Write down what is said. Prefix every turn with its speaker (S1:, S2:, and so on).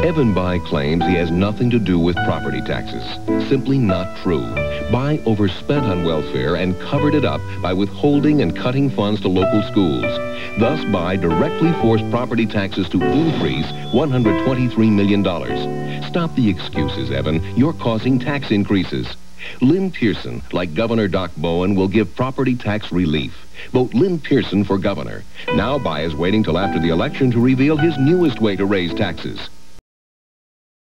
S1: Evan By claims he has nothing to do with property taxes. Simply not true. By overspent on welfare and covered it up by withholding and cutting funds to local schools. Thus, By directly forced property taxes to increase $123 million. Stop the excuses, Evan. You're causing tax increases. Lynn Pearson, like Governor Doc Bowen, will give property tax relief. Vote Lynn Pearson for governor. Now By is waiting till after the election to reveal his newest way to raise taxes.